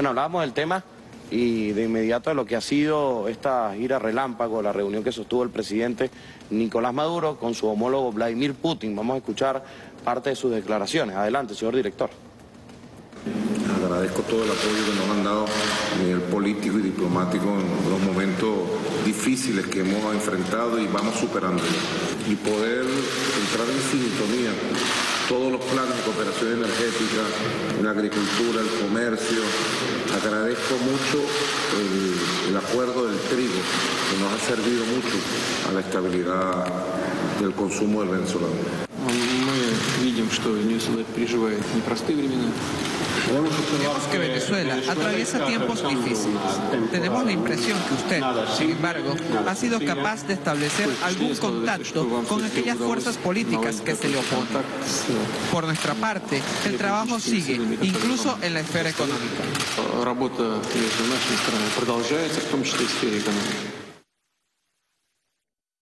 Bueno, hablábamos del tema y de inmediato de lo que ha sido esta gira relámpago, la reunión que sostuvo el presidente Nicolás Maduro con su homólogo Vladimir Putin. Vamos a escuchar parte de sus declaraciones. Adelante, señor director. Agradezco todo el apoyo que nos han dado a nivel político y diplomático en los momentos difíciles que hemos enfrentado y vamos superando. Y poder entrar en sintonía todos los planes de cooperación energética, en la agricultura, el comercio. Agradezco mucho el acuerdo del trigo, que nos ha servido mucho a la estabilidad del consumo del venezolano. Мы видим, что Венесуэла переживает непростые времена. Vemos que Venezuela atraviesa tiempos difíciles. Tenemos la impresión que usted, sin embargo, ha sido capaz de establecer algún contacto con aquellas fuerzas políticas que se le oponen. Por nuestra parte, el trabajo sigue, incluso en la esfera económica. Работа между нашими странами продолжается, в том числе и в сфере экономики.